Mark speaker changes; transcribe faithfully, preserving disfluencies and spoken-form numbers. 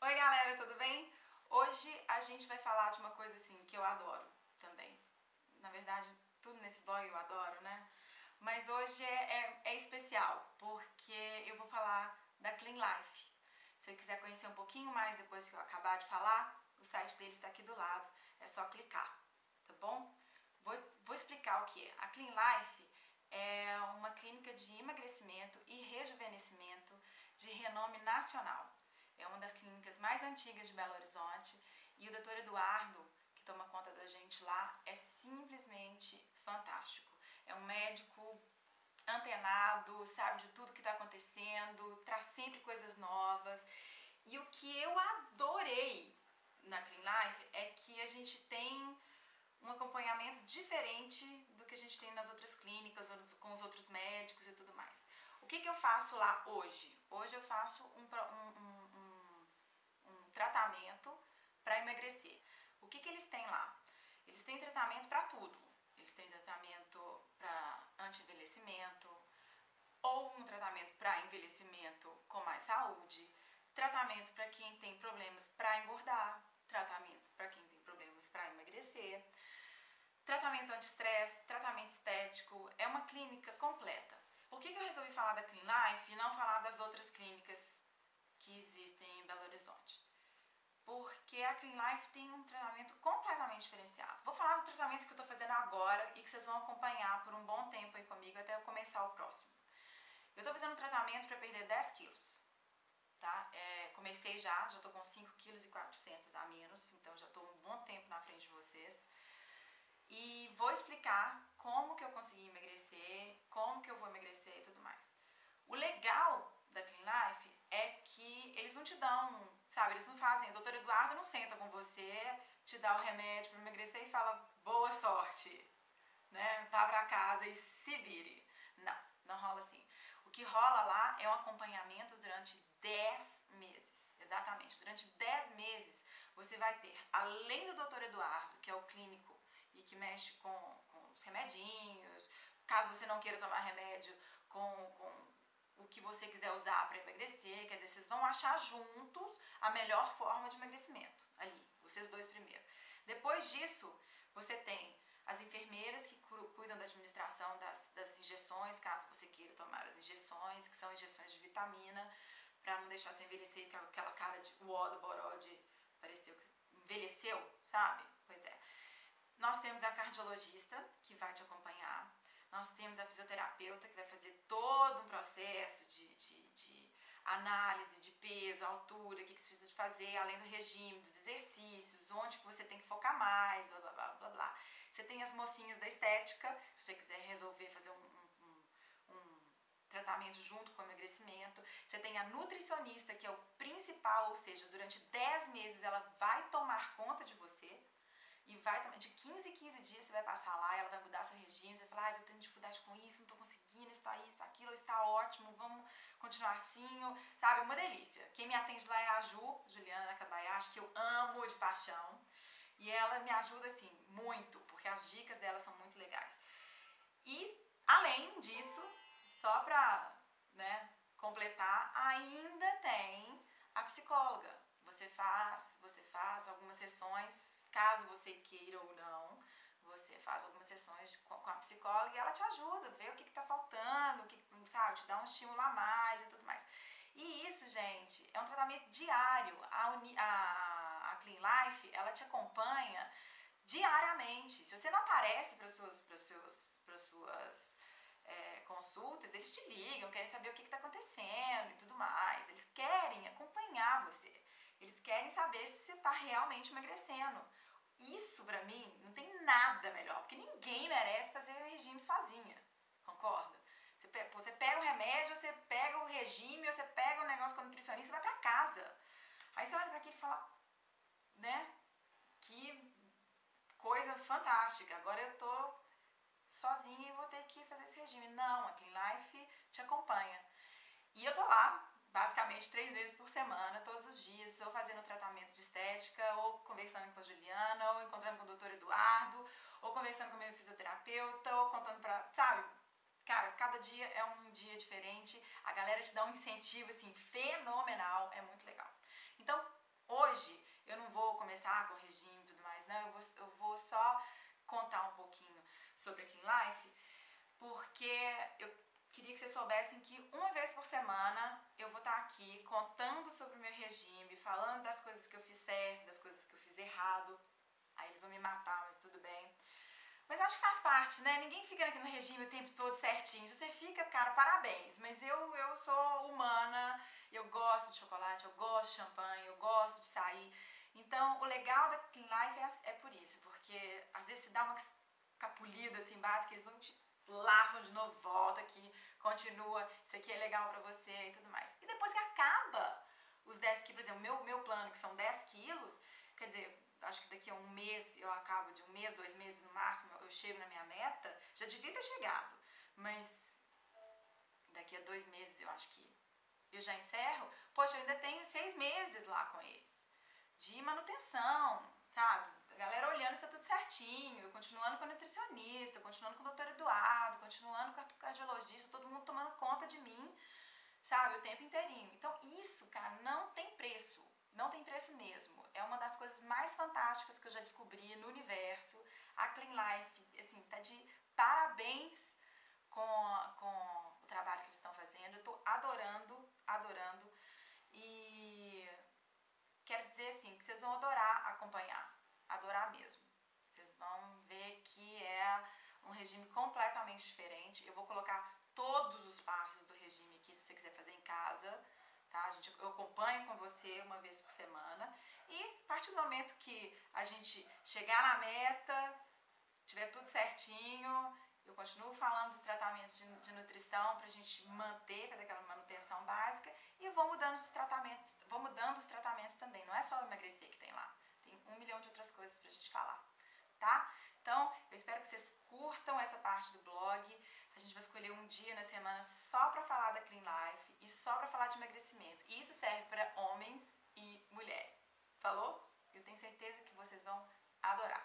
Speaker 1: Oi galera, tudo bem? Hoje a gente vai falar de uma coisa assim que eu adoro também. Na verdade, tudo nesse blog eu adoro, né? Mas hoje é, é, é especial, porque eu vou falar da Clean Life. Se você quiser conhecer um pouquinho mais depois que eu acabar de falar, o site deles está aqui do lado, é só clicar, tá bom? Vou, vou explicar o que é. A Clean Life é uma clínica de emagrecimento e rejuvenescimento de renome nacional. É uma das clínicas mais antigas de Belo Horizonte e o doutor Eduardo, que toma conta da gente lá, é simplesmente fantástico. É um médico antenado, sabe de tudo que está acontecendo, traz sempre coisas novas. E o que eu adorei na Clean Life é que a gente tem um acompanhamento diferente do que a gente tem nas outras clínicas, com os outros médicos e tudo mais. O que, que eu faço lá hoje? Hoje eu faço um, um, um, um tratamento para emagrecer. O que, que eles têm lá? Eles têm tratamento para tudo. Eles têm tratamento para anti-envelhecimento, ou um tratamento para envelhecimento com mais saúde, tratamento para quem tem problemas para engordar, tratamento para quem tem problemas para emagrecer, tratamento anti-estresse, tratamento estético. É uma clínica completa. Por que, que eu resolvi falar da Clean Life e não falar das outras clínicas que existem em Belo Horizonte? Porque a Clean Life tem um tratamento completamente diferenciado. Vou falar do tratamento que eu estou fazendo agora e que vocês vão acompanhar por um bom tempo aí comigo até eu começar o próximo. Eu estou fazendo um tratamento para perder dez quilos. Tá? É, comecei já, já estou com cinco vírgula quatrocentos quilos a menos, então já estou um bom tempo na frente de vocês. E vou explicar como que eu consegui emagrecer, como que eu vou emagrecer e tudo mais. O legal da Clean Life é que eles não te dão, sabe, eles não fazem, o doutor Eduardo não senta com você, te dá o remédio para emagrecer e fala, boa sorte, né, vá pra casa e se vire. Não, não rola assim. O que rola lá é um acompanhamento durante dez meses, exatamente, durante dez meses você vai ter, além do doutor Eduardo, que é o clínico e que mexe com, com os remedinhos, caso você não queira tomar remédio, com, com o que você quiser usar para emagrecer, quer dizer, vocês vão achar juntos a melhor forma de emagrecimento, ali, vocês dois primeiro. Depois disso, você tem as enfermeiras que cuidam da administração das, das injeções, caso você queira tomar as injeções, que são injeções de vitamina, para não deixar você envelhecer com aquela cara de uó do boró de pareceu que envelheceu, sabe? Pois é. Nós temos a cardiologista, que vai te acompanhar. Nós temos a fisioterapeuta, que vai fazer todo um processo de, de, de análise de peso, altura, o que, que você precisa fazer, além do regime, dos exercícios, onde que você tem que focar mais, blá, blá, blá, blá, blá. Você tem as mocinhas da estética, se você quiser resolver fazer um, um, um tratamento junto com o emagrecimento. Você tem a nutricionista, que é o principal, ou seja, durante dez meses ela vai tomar conta de você. E vai tomar, de quinze em quinze dias você vai passar lá, ela vai mudar seu regime, você vai falar, ah, eu tô tendo dificuldade com isso, não tô conseguindo, isso tá isso, está aquilo, está ótimo, vamos continuar assim, sabe, uma delícia. Quem me atende lá é a Ju, Juliana Nakabayashi, que eu amo de paixão, e ela me ajuda, assim, muito, porque as dicas dela são muito legais. E, além disso, só pra, né, completar, ainda tem a psicóloga. Você faz, você faz algumas sessões, caso você queira ou não, você faz algumas sessões com a psicóloga e ela te ajuda, vê o que está faltando, o que, sabe, te dá um estímulo a mais e tudo mais. E isso, gente, é um tratamento diário. A, Uni, a, a Clean Life, ela te acompanha diariamente. Se você não aparece para suas, para seus, para suas é, consultas, eles te ligam, querem saber o que está acontecendo e tudo mais. Eles querem acompanhar você. Eles querem saber se você está realmente emagrecendo. Isso, pra mim, não tem nada melhor, porque ninguém merece fazer regime sozinha, concorda? Você pega, você pega o remédio, você pega o regime, você pega o negócio com o nutricionista e vai pra casa. Aí você olha pra aquilo e fala, né, que coisa fantástica, agora eu tô sozinha e vou ter que fazer esse regime. Não, a Clean Life te acompanha. E eu tô lá, basicamente três vezes por semana, todos os dias, ou fazendo tratamento de estética, ou conversando com a Juliana, ou encontrando com o doutor Eduardo, ou conversando com o meu fisioterapeuta, ou contando pra, sabe? Cara, cada dia é um dia diferente, a galera te dá um incentivo, assim, fenomenal, é muito legal. Então, começar com o regime e tudo mais, não, eu vou, eu vou só contar um pouquinho sobre a Clean Life, porque eu queria que vocês soubessem que uma vez por semana eu vou estar aqui contando sobre o meu regime, falando das coisas que eu fiz certo, das coisas que eu fiz errado. Aí eles vão me matar, mas tudo bem. Mas eu acho que faz parte, né? Ninguém fica aqui no regime o tempo todo certinho. Se você fica, cara, parabéns. Mas eu, eu sou humana, eu gosto de chocolate, eu gosto de champanhe, eu gosto de sair. Então, o legal da Clean Life é, é por isso, porque às vezes se dá uma capulida assim básica, eles vão te laçam de novo, volta aqui, continua, isso aqui é legal pra você e tudo mais. E depois que acaba os dez quilos, por exemplo, meu, meu plano, que são dez quilos, quer dizer, acho que daqui a um mês eu acabo, de um mês, dois meses no máximo, eu chego na minha meta, já devia ter chegado, mas daqui a dois meses eu acho que eu já encerro. Poxa, eu ainda tenho seis meses lá com eles, de manutenção, sabe? A galera olhando se tá tudo certinho, eu continuando com a nutricionista, continuando com o doutor Eduardo, continuando com o cardiologista, todo mundo tomando conta de mim, sabe? O tempo inteirinho. Então isso, cara, não tem preço. Não tem preço mesmo. É uma das coisas mais fantásticas que eu já descobri no universo. A Clean Life, assim, tá de parabéns com, com o trabalho que eles estão fazendo. Eu tô adorando, adorando. E quero dizer, assim, que vocês vão adorar acompanhar. Adorar mesmo. Vocês vão ver que é um regime completamente diferente. Eu vou colocar todos os passos do regime aqui, se você quiser fazer em casa. Tá? A gente, eu acompanho com você uma vez por semana e a partir do momento que a gente chegar na meta, tiver tudo certinho, eu continuo falando dos tratamentos de, de nutrição pra gente manter, fazer aquela manutenção básica e vou mudando os tratamentos, vou mudando os tratamentos também, não é só emagrecer que tem lá, tem um milhão de outras coisas pra gente falar, tá? Então, eu espero que vocês curtam essa parte do blog. A gente vai escolher um dia na semana só para falar da Clean Life e só para falar de emagrecimento. E isso serve para homens e mulheres. Falou? Eu tenho certeza que vocês vão adorar.